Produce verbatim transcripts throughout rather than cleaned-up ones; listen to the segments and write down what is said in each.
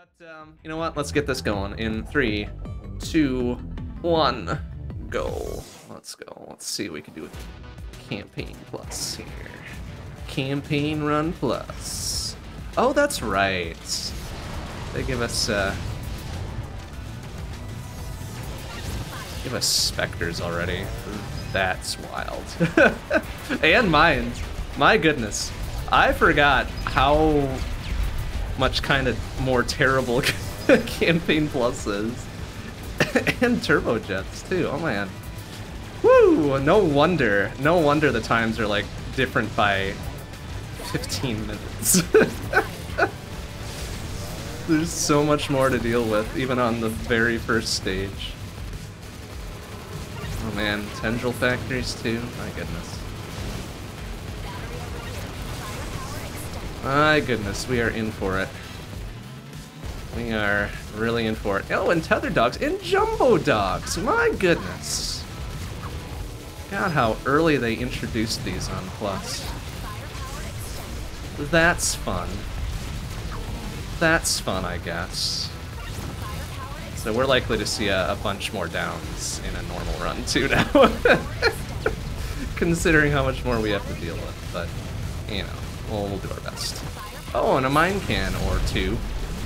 But, um, you know what? Let's get this going in three, two, one, go. Let's go. Let's see what we can do with Campaign Plus here. Campaign Run Plus. Oh, that's right. They give us, uh... give us Spectres already. That's wild. And mine. My goodness. I forgot how much kind of more terrible Campaign Plus is. And turbojets too. Oh man. Woo! No wonder. No wonder the times are like different by fifteen minutes. There's so much more to deal with, even on the very first stage. Oh man, tendril factories too. My goodness. My goodness, we are in for it. We are really in for it. Oh, and tether dogs and jumbo dogs. My goodness. God, how early they introduced these on Plus. That's fun. That's fun, I guess. So we're likely to see a, a bunch more downs in a normal run too now. Considering how much more we have to deal with, but you know, we'll, we'll do our best. Oh, and a mine can or two.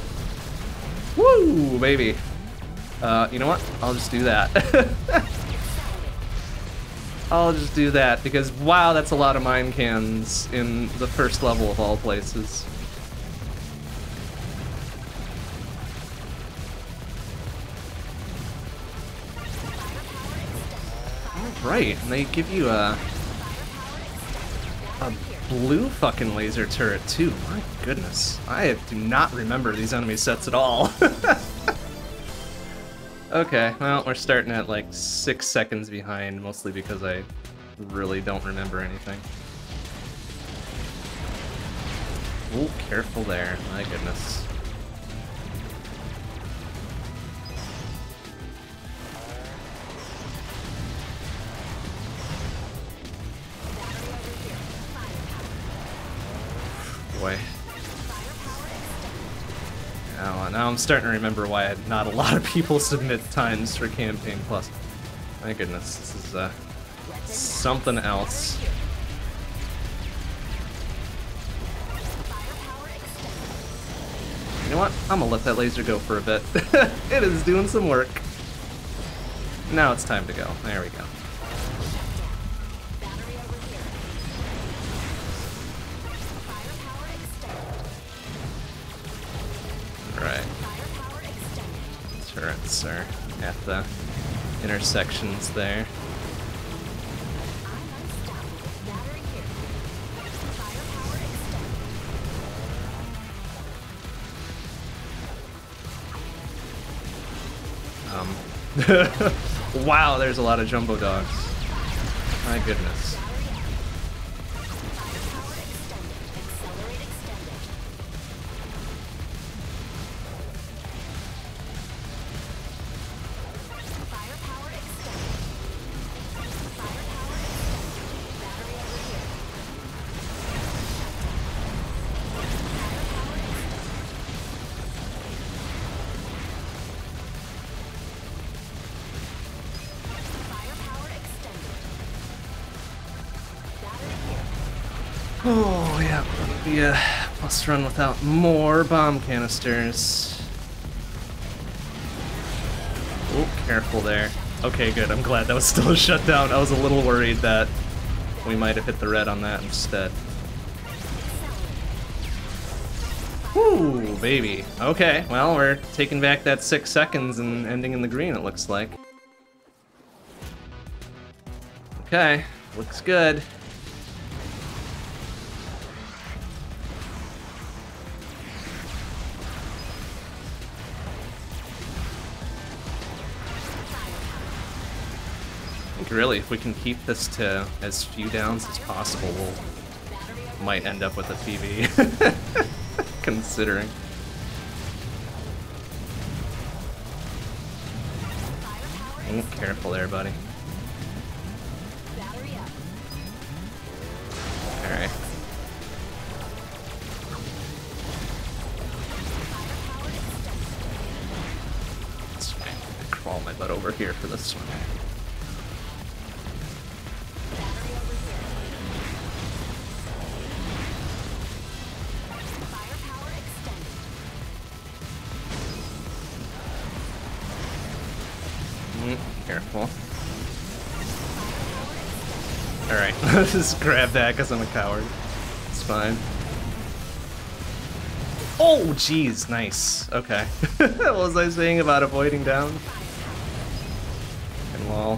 Woo, baby. Uh, you know what? I'll just do that. I'll just do that because wow, that's a lot of mine cans in the first level of all places. Right, and they give you a a blue fucking laser turret too. My goodness, I do not remember these enemy sets at all. Okay, well, we're starting at like six seconds behind, mostly because I really don't remember anything. Ooh, careful there, my goodness. Boy. Now, now I'm starting to remember why not a lot of people submit times for Campaign Plus. My goodness, this is uh, something else. You know what? I'm gonna let that laser go for a bit. It is doing some work. Now it's time to go. There we go. Right. Turrets are at the intersections there. Um. Wow, there's a lot of jumbo dogs. My goodness. Oh, yeah, be a plus run without more bomb canisters. Oh, careful there. Okay, good. I'm glad that was still a shutdown. I was a little worried that we might have hit the red on that instead. Woo, baby. Okay, well, we're taking back that six seconds and ending in the green, it looks like. Okay, looks good. Really, if we can keep this to as few downs as possible, we'll might end up with a P V. Considering. Oh, careful there, buddy. Alright. crawl my butt over here for this one. Mm, careful. Alright, let's just grab that because I'm a coward. It's fine. Oh, jeez, nice. Okay. What was I saying about avoiding down? And wall.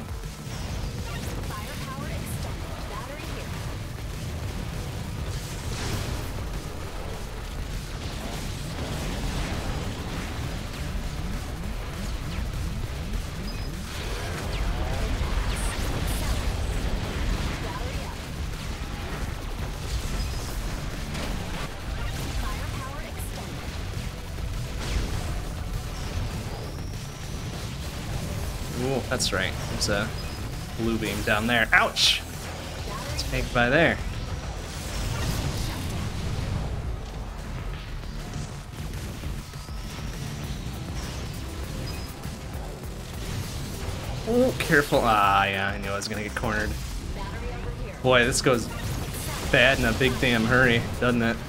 Ooh, that's right. There's a blue beam down there. Ouch! Take by there. Oh, careful. Ah, yeah, I knew I was gonna get cornered. Boy, this goes bad in a big damn hurry, doesn't it?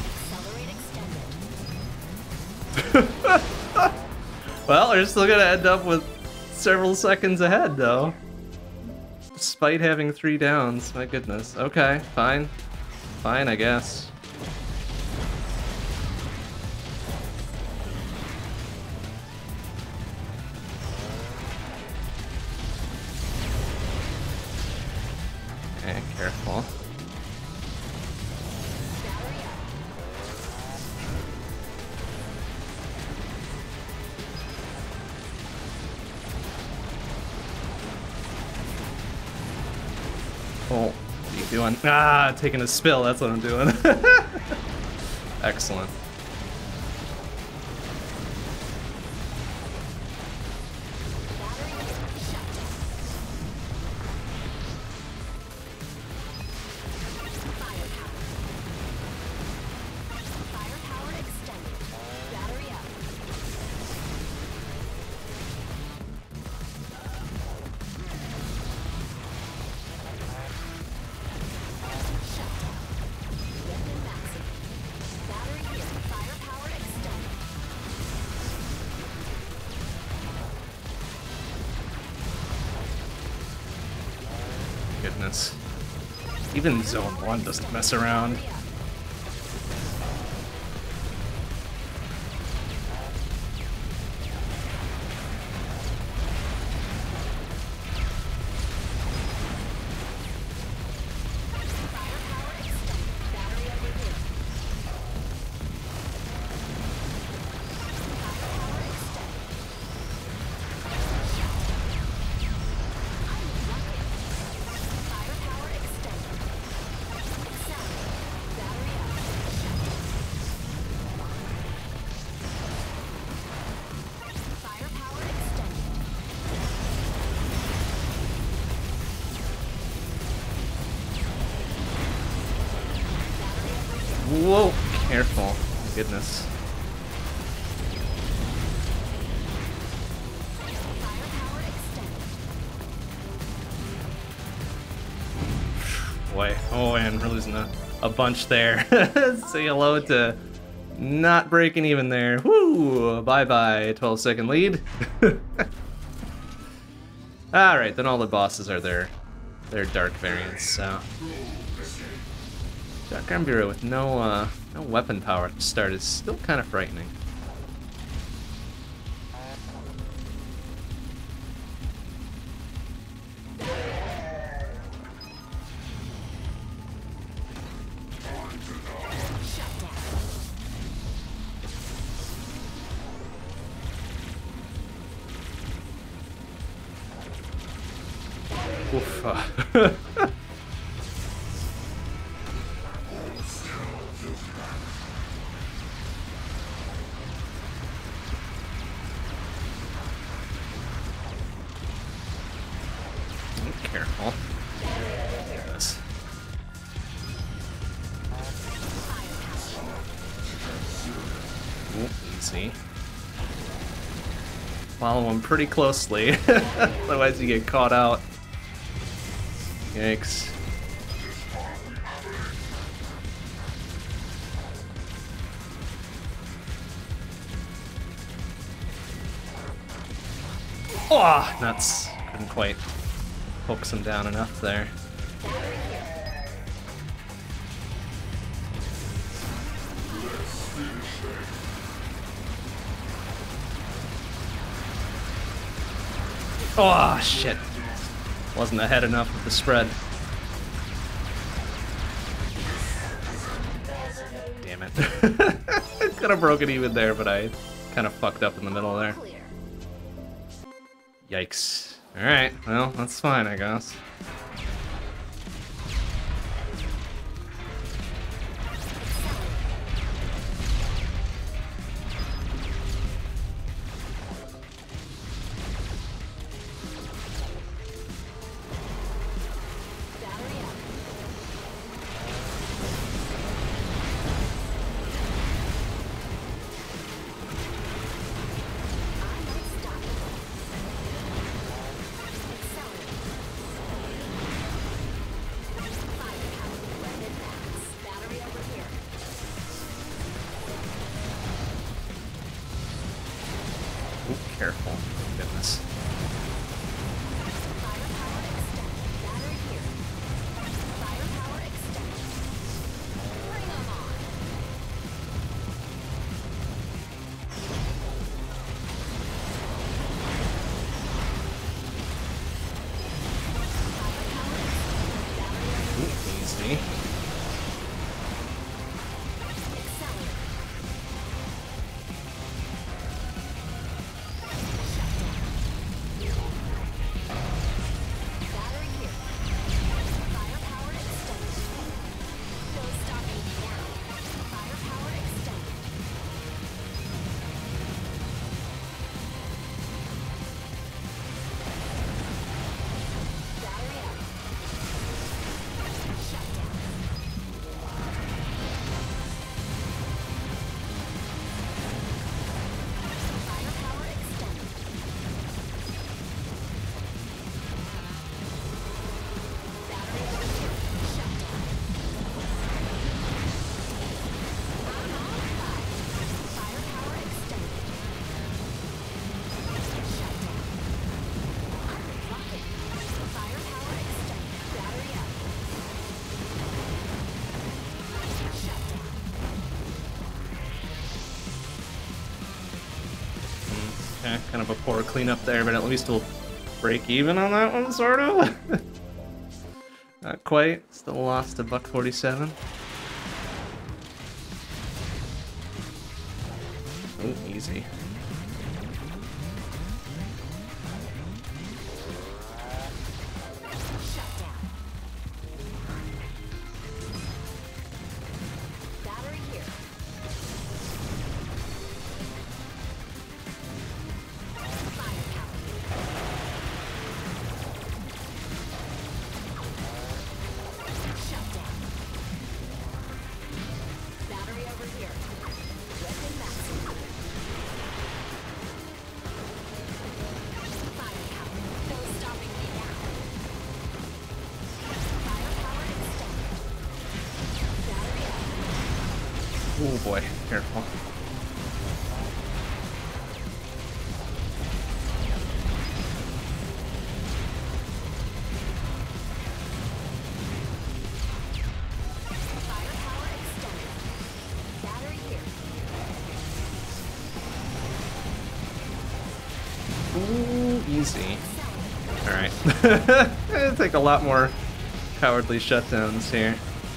Well, we're still gonna end up with several seconds ahead, though. Despite having three downs, my goodness. Okay, fine. Fine, I guess. Okay, careful. Oh, what are you doing? Ah, taking a spill, that's what I'm doing. Excellent. Goodness. Even Zone one doesn't mess around. Whoa, careful. Goodness. Boy, oh, and we're losing a, a bunch there. Say hello to not breaking even there. Woo! Bye-bye, twelve second lead. Alright, then all the bosses are their, their dark variants, so... Dark Arm Bureau with no, uh, no weapon power at the start is still kind of frightening. Oof. Uh, Careful. Yes. Ooh, easy. follow him pretty closely. Otherwise you get caught out. Yikes. Oh, nuts. Couldn't quite focus him down enough there. Oh, shit. Wasn't ahead enough with the spread. Damn it. Could have broken even there, but I kind of fucked up in the middle there. Yikes. Alright, well, that's fine, I guess. Careful. Goodness. Ooh, easy. Okay, kind of a poor cleanup there, but at least we'll break even on that one, sort of. Not quite. Still lost a buck forty-seven. Oh, easy. Oh boy, careful. Ooh, easy. Alright. It'll take a lot more cowardly shutdowns here.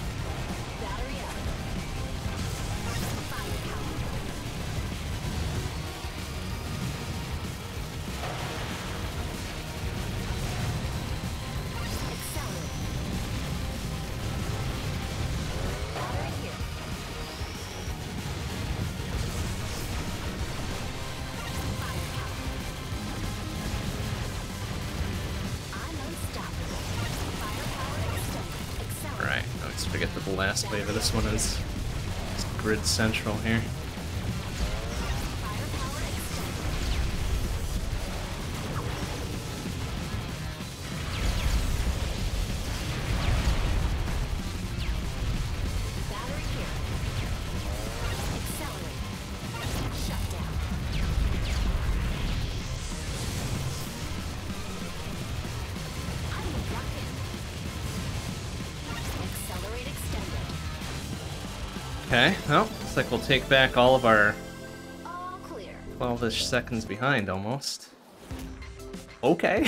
Alright, let's forget that the last wave of this one is grid central here. Okay, well, looks like we'll take back all of our twelve-ish seconds behind, almost. Okay.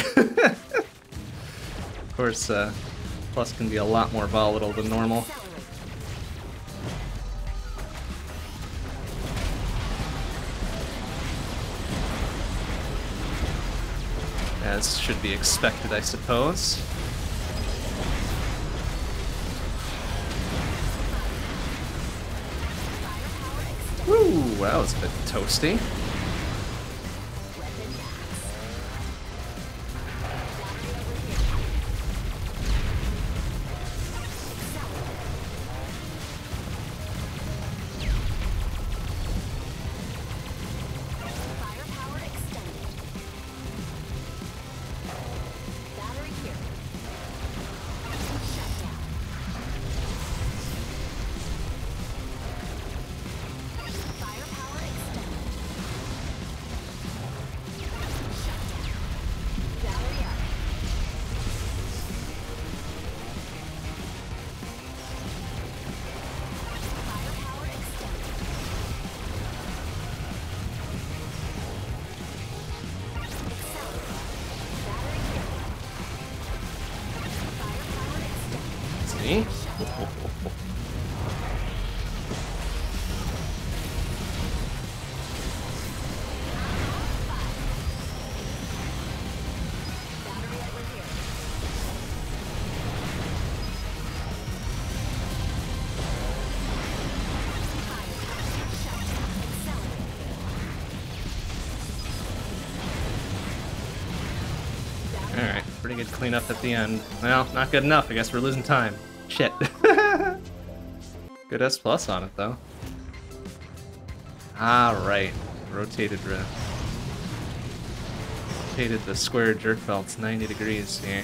Of course, uh, Plus can be a lot more volatile than normal. As should be expected, I suppose. Woo, that was a bit toasty. See? Alright, pretty good cleanup at the end. Well, not good enough. I guess we're losing time. Shit. Good S plus on it, though. Alright. Rotated, uh, rotated the square jerk belts ninety degrees here.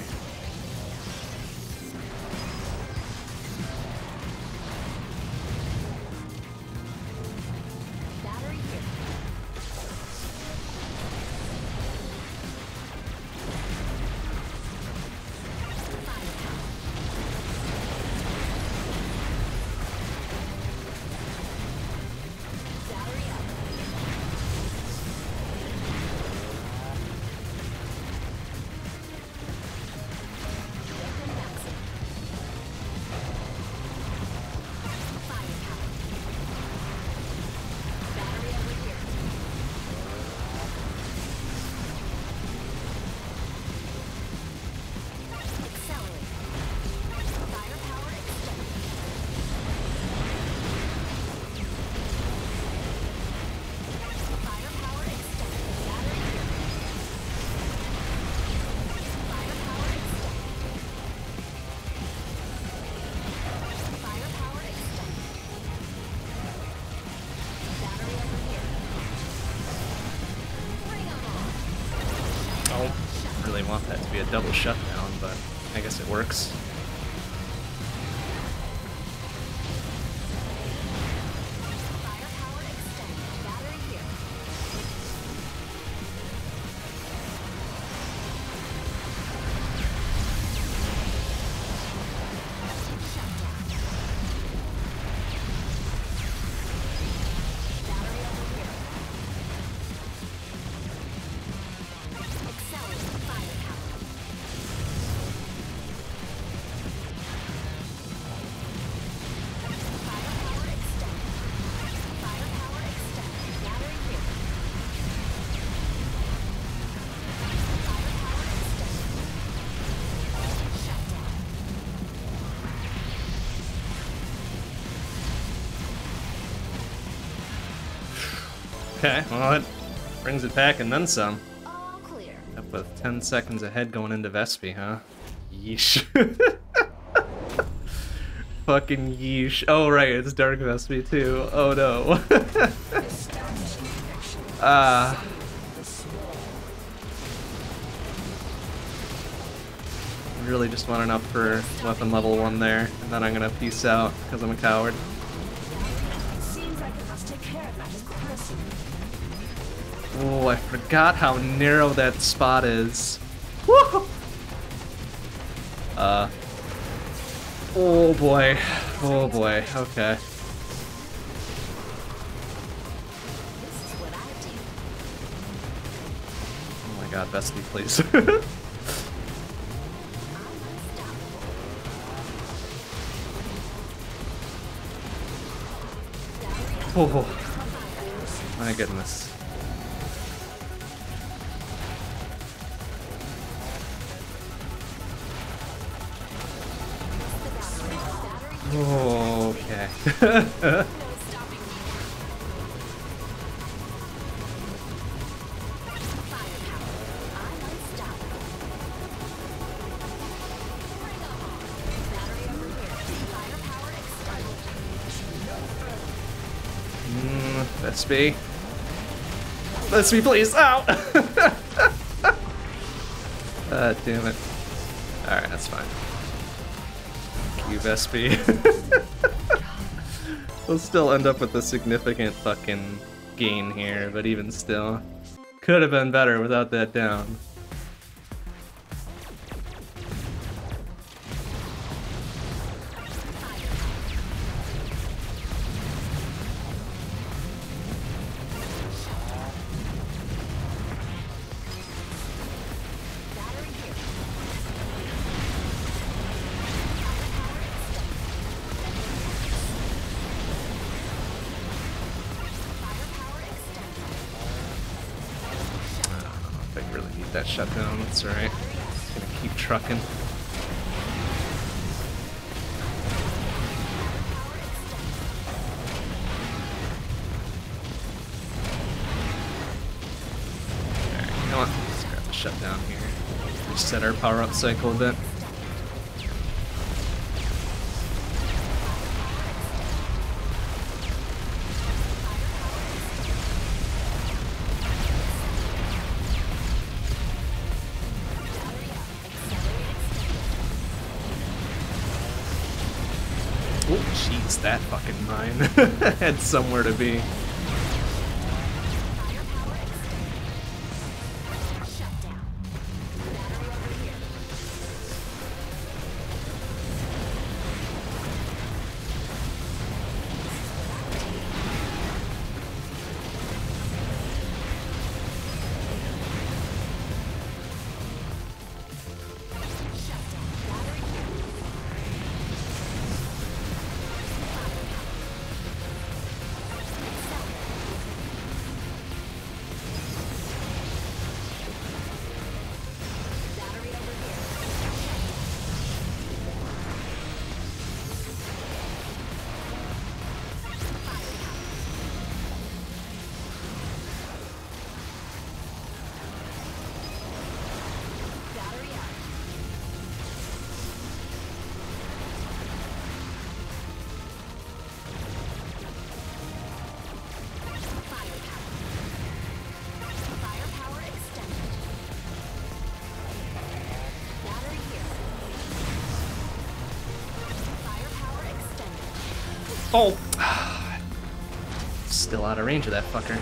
Want that to be a double shutdown, but I guess it works. Okay, well, it brings it back and then some. All clear. Up with ten seconds ahead going into Vespi, huh? Yeesh. Fucking yeesh. Oh, right, it's Dark Vespi too. Oh no. Ah. uh, really just want enough for weapon level one there, and then I'm gonna peace out because I'm a coward. Oh, I forgot how narrow that spot is. Woo! Uh. Oh boy. Oh boy. Okay. god, Vespi, please. Oh, my goodness. Oh, okay. mm, Vespi. Vespi, please. Ow! Ah, damn it. Alright, that's fine. You Vespi. We'll still end up with a significant fucking gain here, but even still. Could have been better without that down. That shut down, that's alright. Just gonna keep trucking. Alright, come on. Let's grab the shutdown here. Reset our power up cycle a bit. That fucking mine had somewhere to be. Oh! Still out of range of that fucker.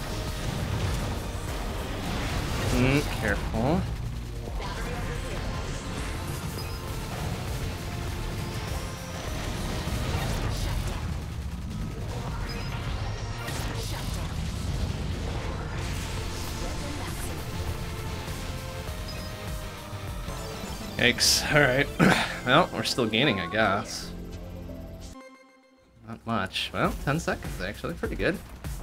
Mm, careful. Yikes. Alright. Well, we're still gaining, I guess. Not much. Well, ten seconds actually, pretty good.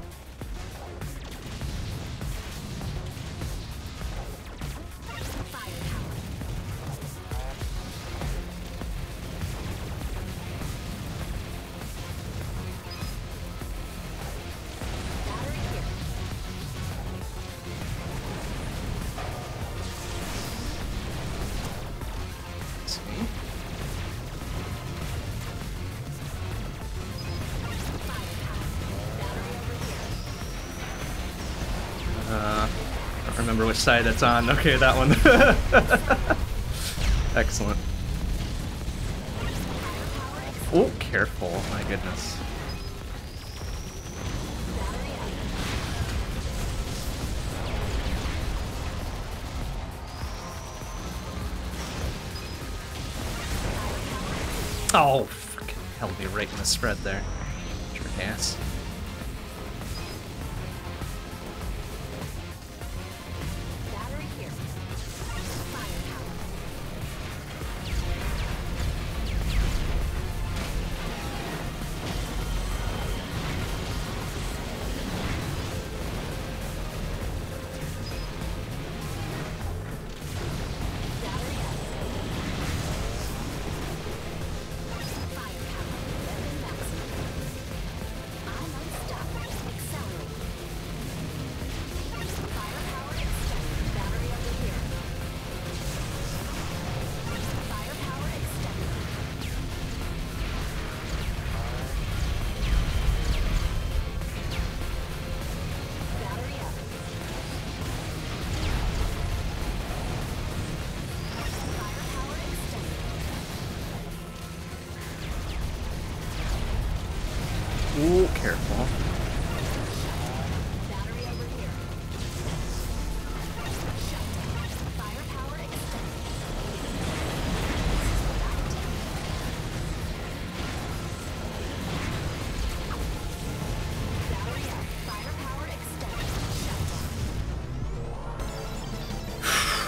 Which side that's on. Okay, that one. Excellent. Oh, careful. My goodness. Oh, fucking held me right in the spread there. Jerk ass.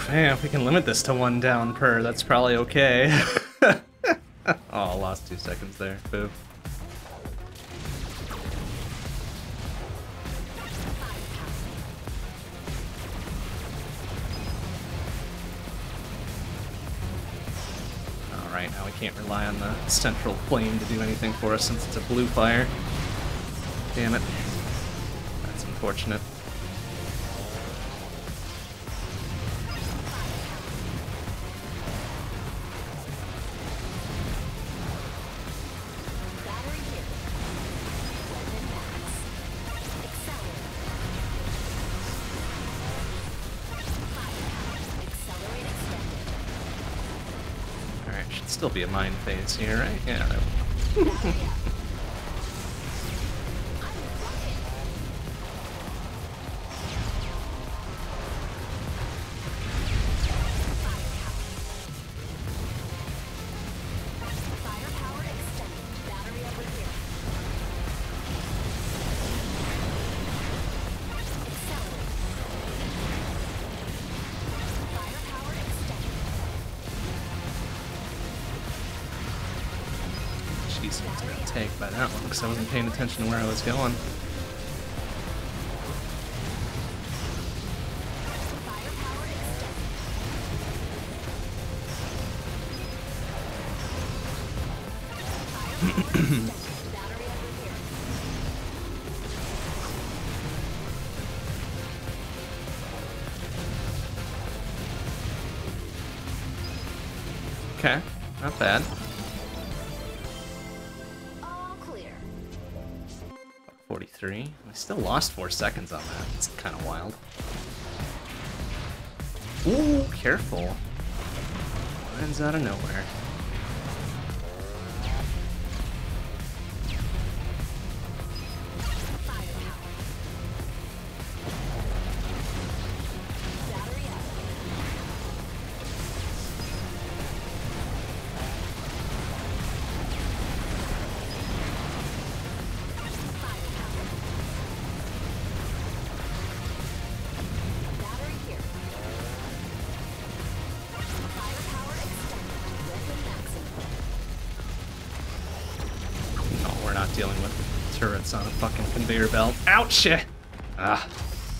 man, if we can limit this to one down per, that's probably okay. Oh, lost two seconds there. Boo. Alright, now we can't rely on the central flame to do anything for us since it's a blue fire. Damn it. That's unfortunate. Still be a mine phase here, right? Yeah. Jeez, I was gonna take by that one because I wasn't paying attention to where I was going. Okay, not bad. forty-three. We still lost four seconds on that. It's kind of wild. Ooh, careful. Lands out of nowhere. Dealing with turrets on a fucking conveyor belt. Ouch! Ah.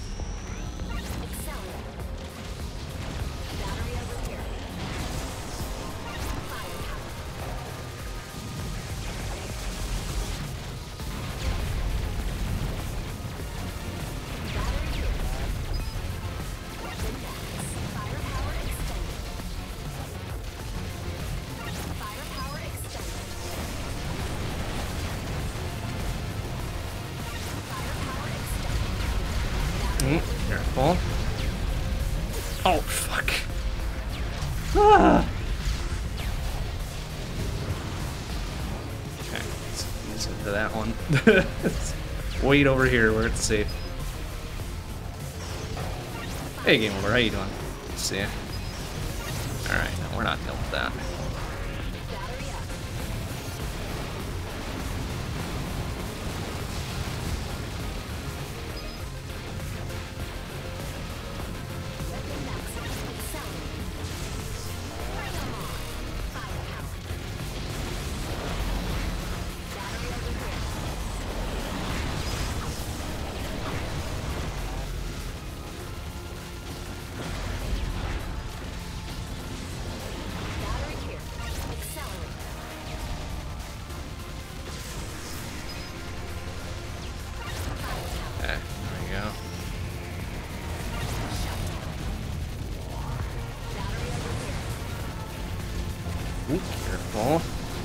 Careful. Oh, fuck. Ah. Okay, let's ease into that one. Wait over here where it's safe. Hey, Game Over, how you doing? Let's see ya. Alright, no, we're not dealing with that. Ooh, careful.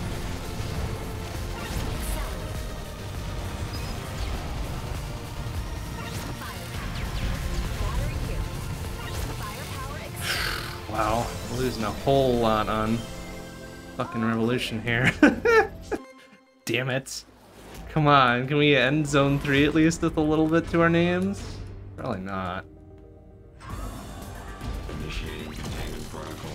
Wow, we're losing a whole lot on fucking Revolution here. Damn it. Come on, can we end Zone three at least with a little bit to our names? Probably not. Initiating containment protocol.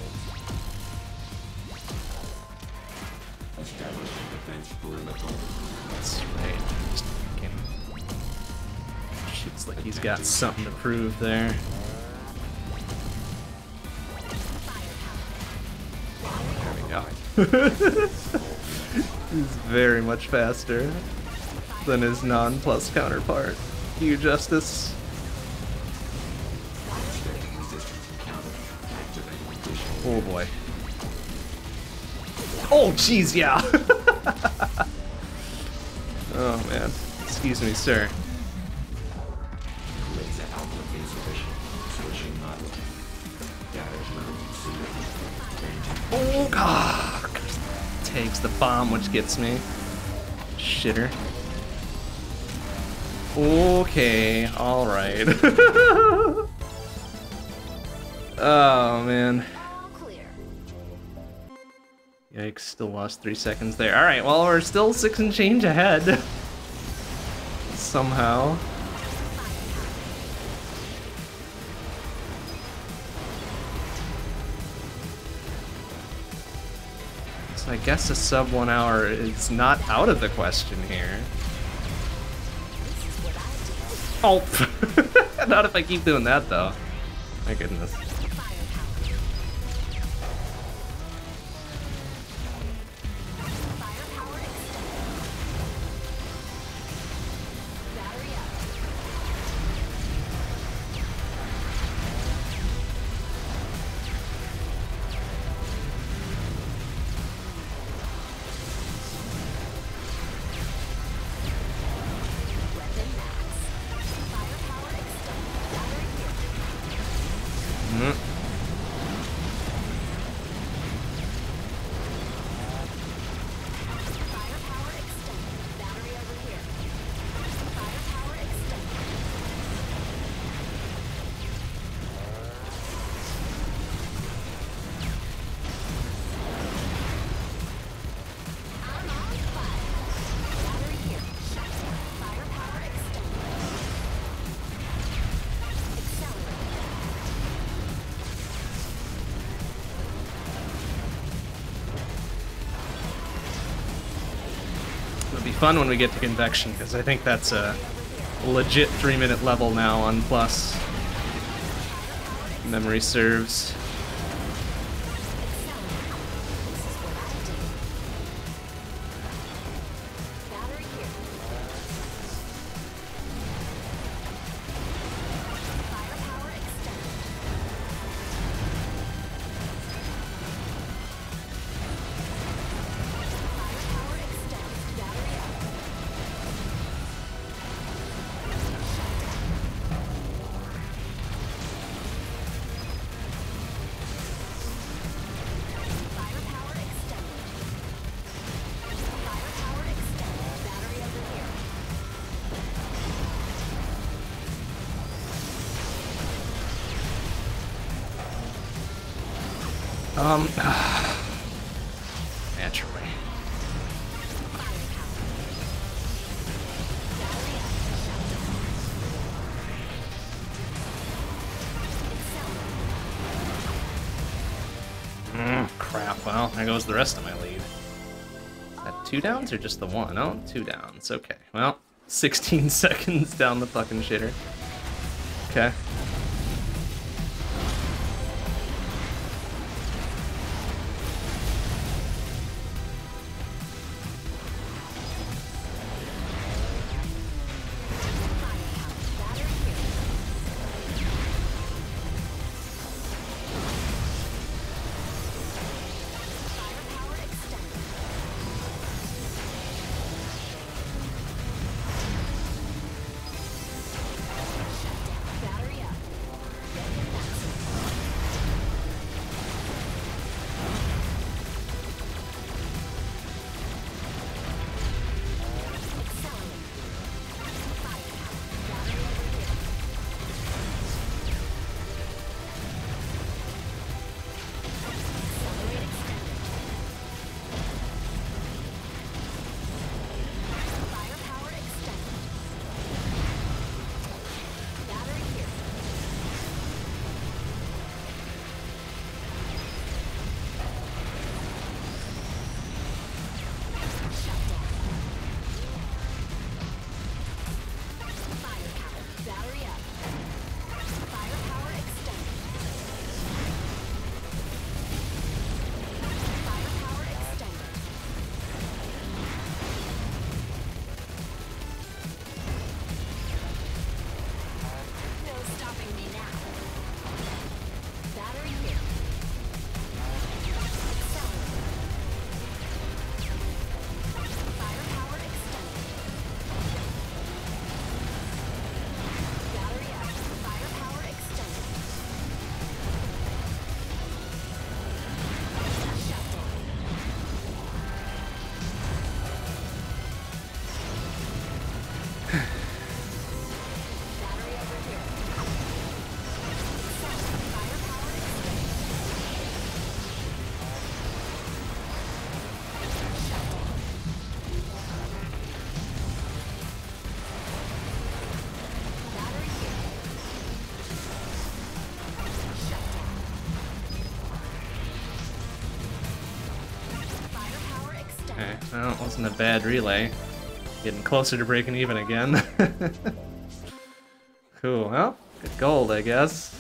Establishing defense perimeter. That's right. Just fucking shoots like he's got something to prove there. Yeah. He's very much faster than his non-plus counterpart. You, Justice. Oh boy. Oh jeez, yeah. Oh man. Excuse me, sir. Oh god. Takes the bomb, which gets me. Shitter. Okay, alright. Oh man. Yikes, still lost three seconds there. Alright, well, we're still six and change ahead. Somehow. So I guess a sub one hour is not out of the question here. Oh! Not if I keep doing that, though. My goodness. Fun when we get to convection, because I think that's a legit three minute level now on plus. Memory serves. Um, naturally. Mm, crap, well, there goes the rest of my lead. Is that two downs or just the one? Oh, two downs, okay. Well, sixteen seconds down the fucking shitter. Okay. Battery Well, it wasn't a bad relay. Getting closer to breaking even again. Cool, well, good gold, I guess.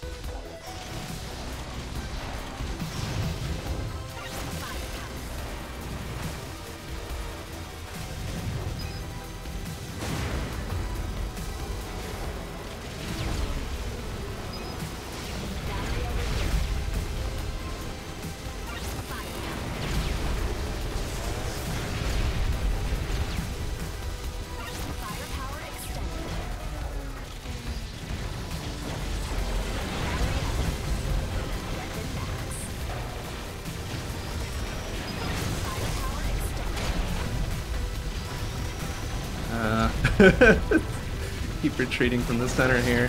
Keep retreating from the center here.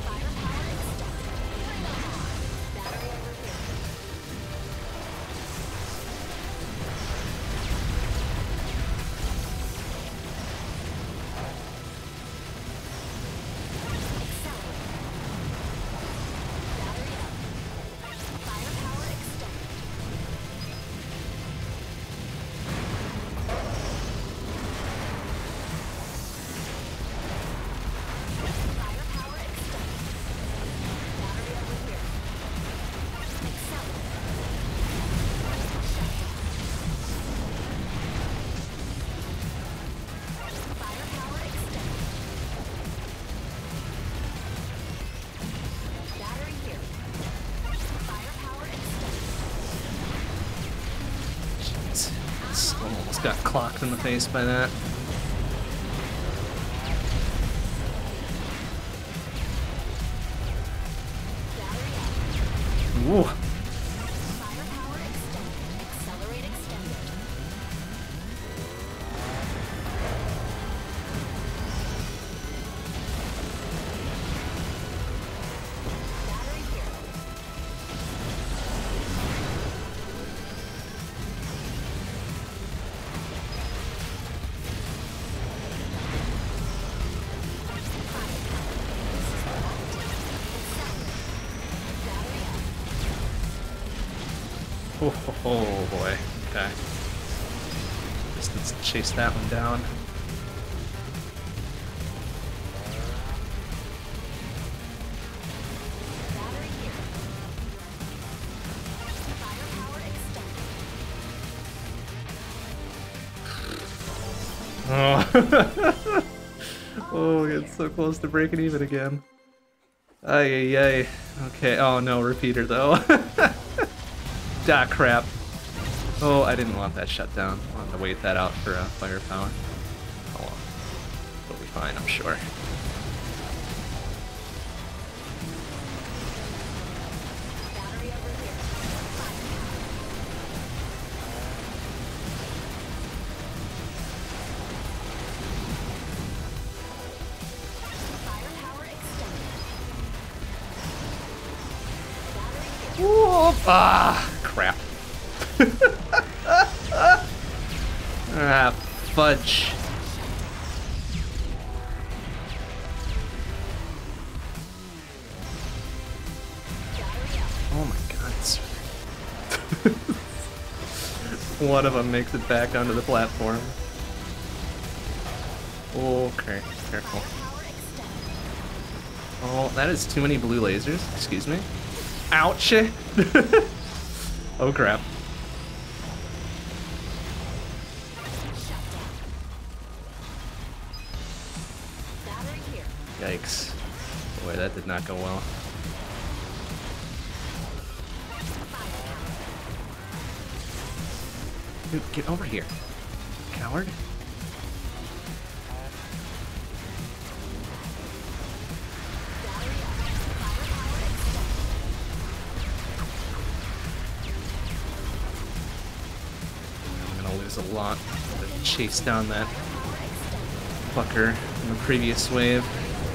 Got clocked in the face by that. Ooh. Oh, oh, oh boy. Okay. Just let's chase that one down. Oh, oh, it's so close to breaking even again. Ay, ay, ay. Okay, oh no, repeater though. Ah, crap. Oh, I didn't want that shut down. I wanted to wait that out for uh, firepower. Oh well. It'll be fine, I'm sure. Whoop. Ah, crap. Ah, fudge. Oh my god. One of them makes it back onto the platform. Okay, careful. Oh, that is too many blue lasers. Excuse me. Ouch! Oh crap. Yikes. Boy, that did not go well. Dude, get over here. Coward. A lot to chase down that fucker in the previous wave.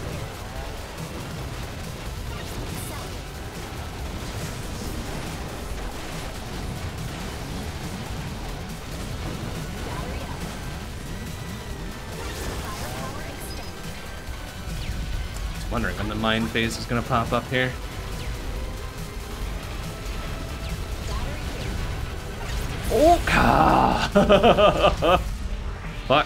I was wondering when the mind phase is going to pop up here. Oh, fuck.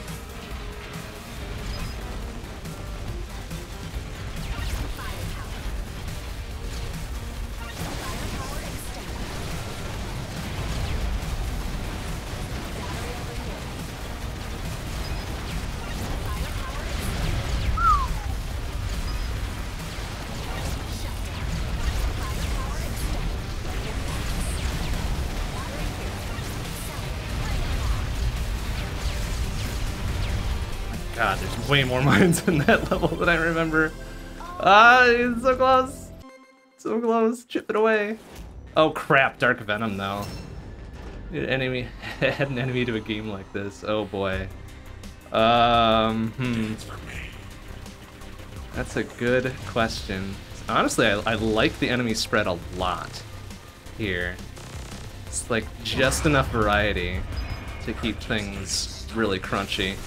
God, there's way more mines in that level than I remember. Ah, it's so close. So close. Chip it away. Oh crap, Dark Venom though. An enemy add an enemy to a game like this. Oh boy. Um hmm. That's a good question. Honestly, I, I like the enemy spread a lot here. It's like just enough variety to keep things really crunchy.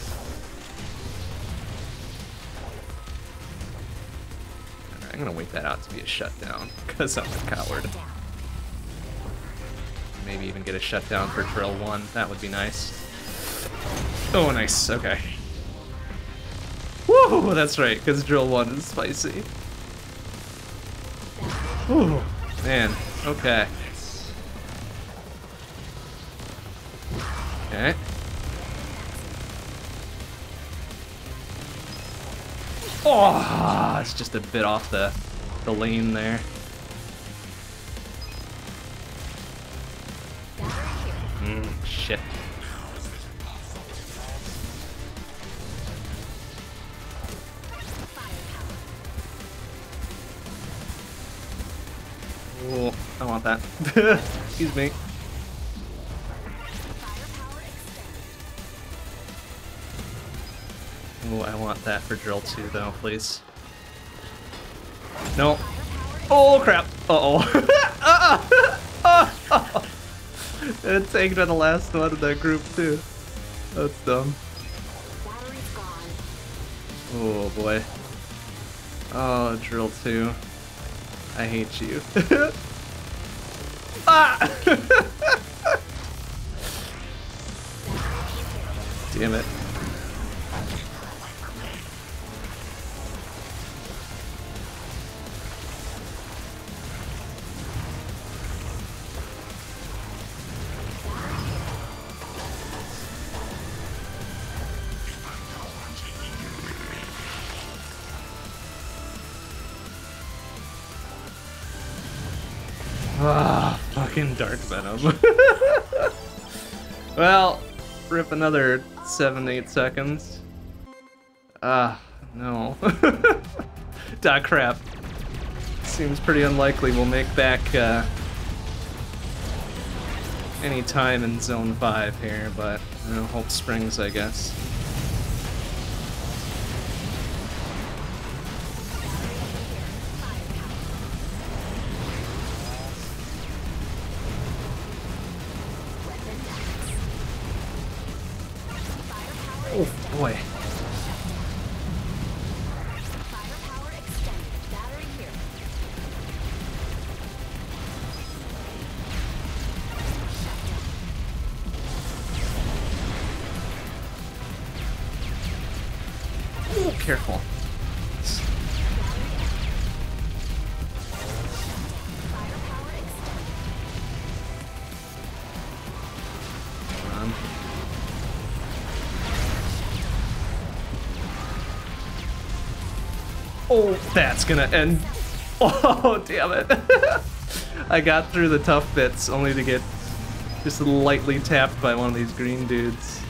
I'm gonna wait that out to be a shutdown, because I'm a coward. Maybe even get a shutdown for drill one. That would be nice. Oh, nice. Okay. Woo! That's right, because drill one is spicy. Woo! Man. Okay. Okay. Oh, it's just a bit off the the lane there. Mm, shit. Oh, I want that. Excuse me. Oh, I want that for drill two though, please. No. Oh crap. Uh oh. uh-uh. It tanked on the last one in that group too. That's dumb. Oh boy. Oh, drill two. I hate you. Ah! Damn it. Ah, fucking Dark Venom. Well, rip another seven, eight seconds. Ah, no. Ah, crap. Seems pretty unlikely we'll make back uh, any time in Zone five here, but you know, hope springs, I guess. Oh boy. Ooh, careful. Um. Oh, that's gonna end. Oh, damn it. I got through the tough bits only to get just lightly tapped by one of these green dudes.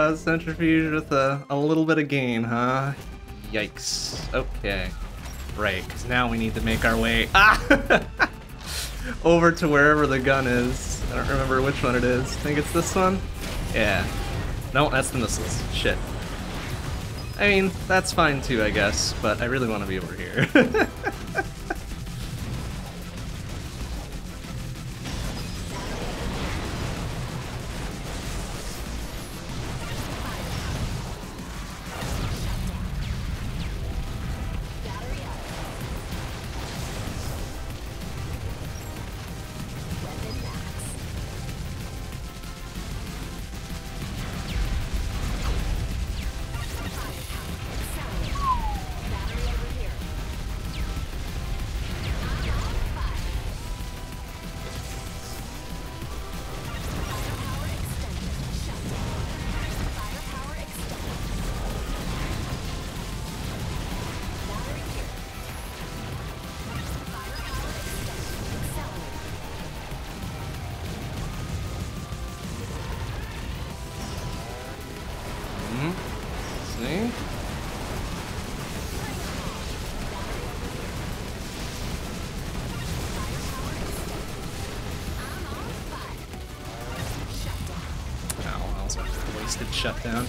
uh, centrifuge with a, a little bit of gain, huh? Yikes. Okay. Right, because now we need to make our way ah! over to wherever the gun is. I don't remember which one it is. I think it's this one? Yeah. No, that's the missiles. Shit. I mean, that's fine too, I guess, but I really want to be over here. See? Oh, that was a wasted shutdown.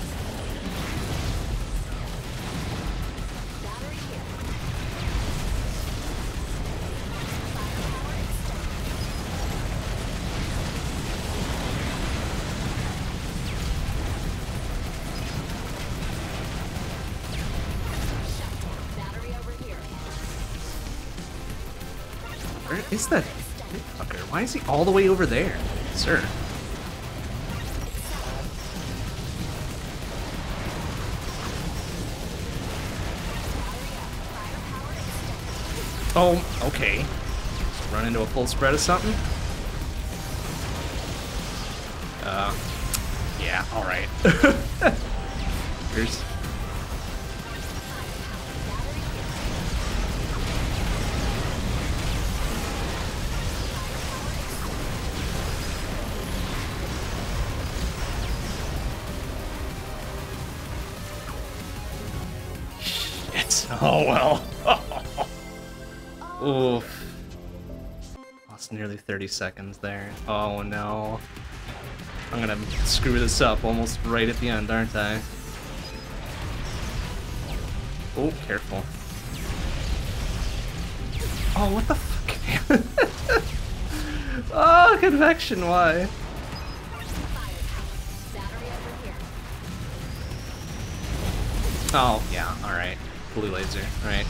Where is that fucker? Why is he all the way over there, sir? Oh, okay. Just run into a full spread of something? Uh, yeah, alright. Here's... Shit. Oh, well. Oof. Lost nearly thirty seconds there. Oh no. I'm gonna screw this up almost right at the end, aren't I? Oh, careful. Oh, what the fuck? Oh, convection, why? Oh, yeah, alright. Blue laser, right.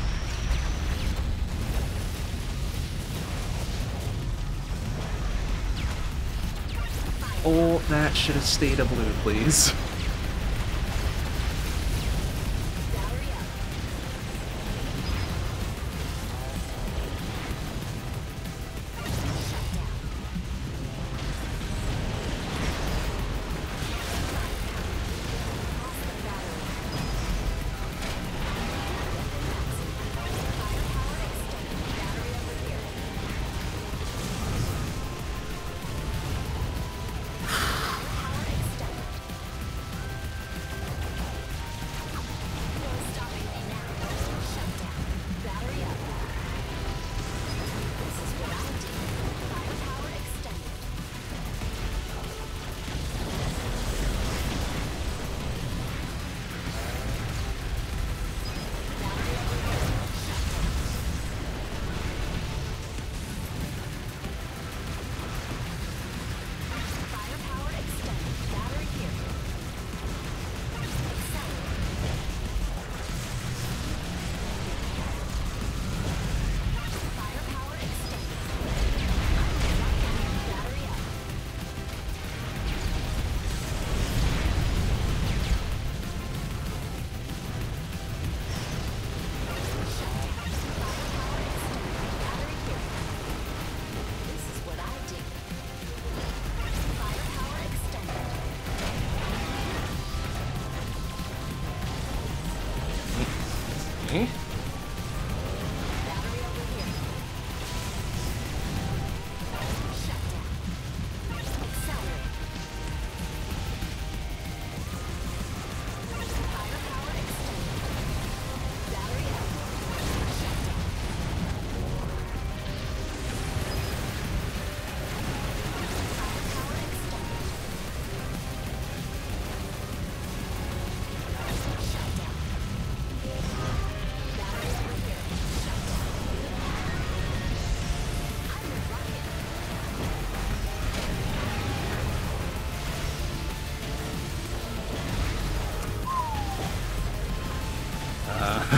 Oh, that should have stayed a blue, please.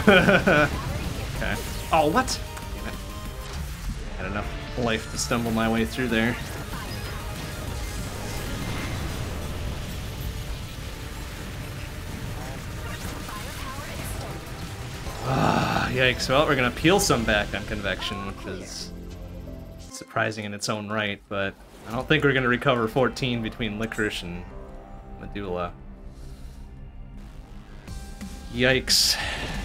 Okay. Oh, what? Damn it. Had enough life to stumble my way through there. Ah, yikes. Well, we're gonna peel some back on convection, which is surprising in its own right, but I don't think we're gonna recover fourteen between Licorice and Medulla. Yikes.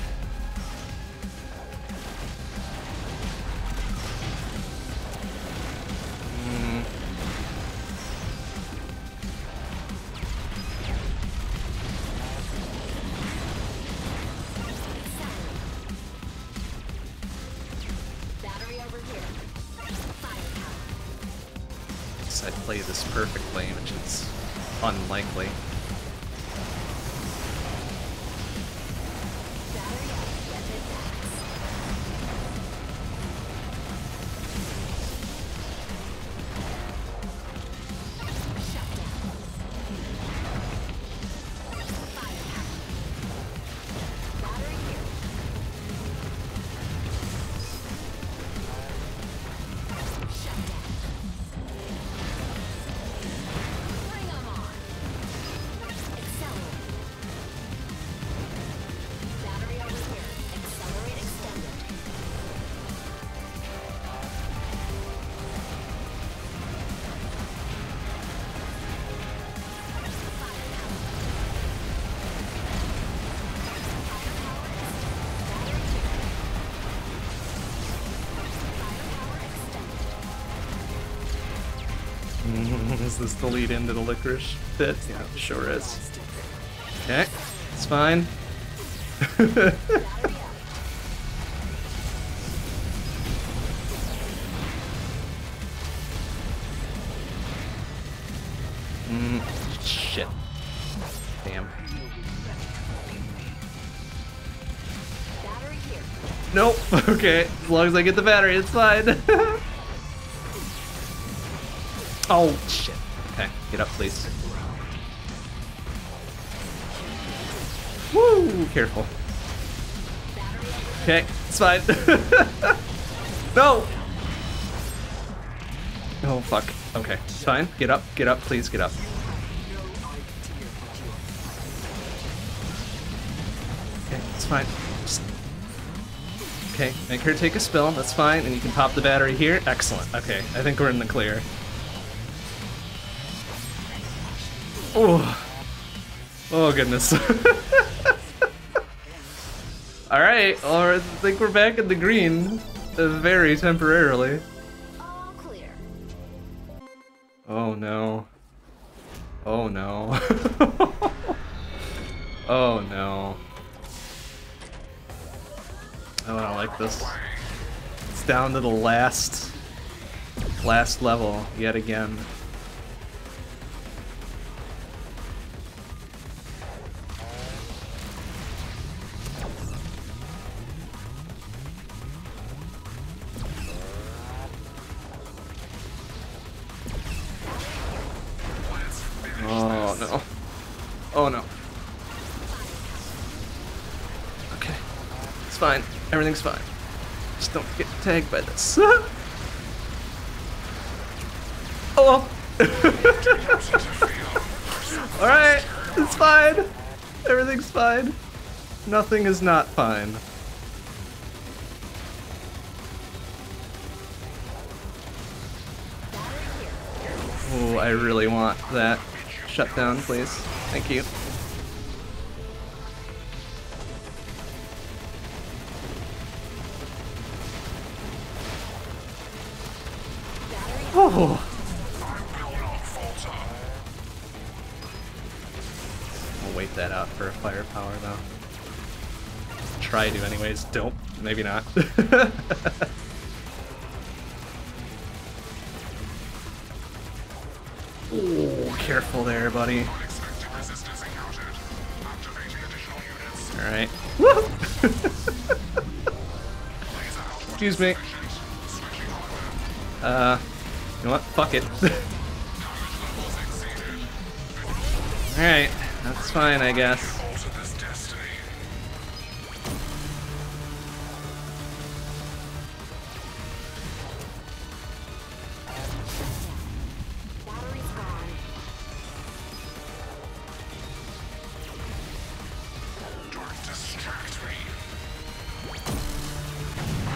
Mm. Guess I play this perfectly, which is unlikely. Is this the lead into the Licorice pit? Yeah, it sure is. Okay, it's fine. mm, shit. Damn. Nope. Okay, as long as I get the battery, it's fine. Oh, shit. Okay, get up, please. Woo! Careful. Okay, it's fine. No! Oh, fuck. Okay, it's fine. Get up, get up, please get up. Okay, it's fine. Just... Okay, make her take a spill, that's fine, and you can pop the battery here. Excellent. Okay, I think we're in the clear. Oh, oh goodness. Alright, well, I think we're back in the green. Uh, very temporarily. All clear. Oh no. Oh no. Oh no. Oh, I don't like this. It's down to the last, last level yet again. Oh no. Oh no. Okay. It's fine. Everything's fine. Just don't get tagged by this. Oh! Alright, it's fine. Everything's fine. Nothing is not fine. Oh, I really want that. Shut down, please. Thank you. Oh. We'll wait that out for a firepower, though. Try to, anyways. Don't. Maybe not. Oh, careful there, buddy. Alright. Woo! Excuse me. Uh, you know what? Fuck it. Alright, that's fine, I guess.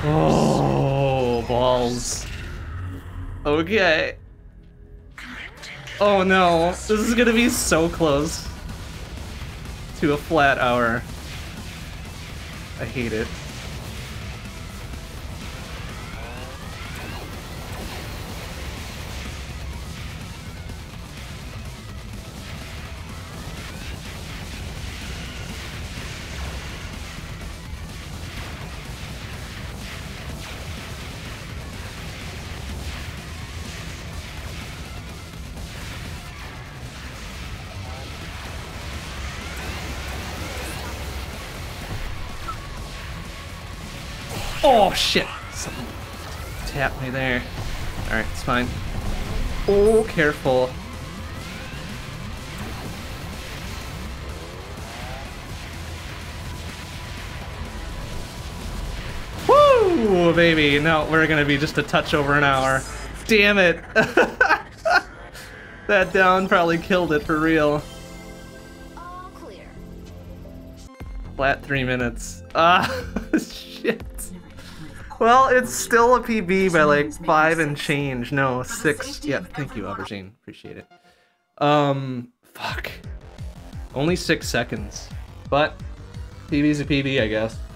Oh, balls. Okay. Oh no, this is gonna be so close to a flat hour. I hate it. Oh shit! Something tapped me there. Alright, it's fine. Oh, careful. Woo, baby! No, we're gonna be just a touch over an hour. Damn it! That down probably killed it for real. All clear. Flat three minutes. Ah, shit. Well, it's still a P B by like five and change. No, six. Yeah, thank you, Aubergine. Appreciate it. Um, fuck. Only six seconds. But P B's a P B, I guess.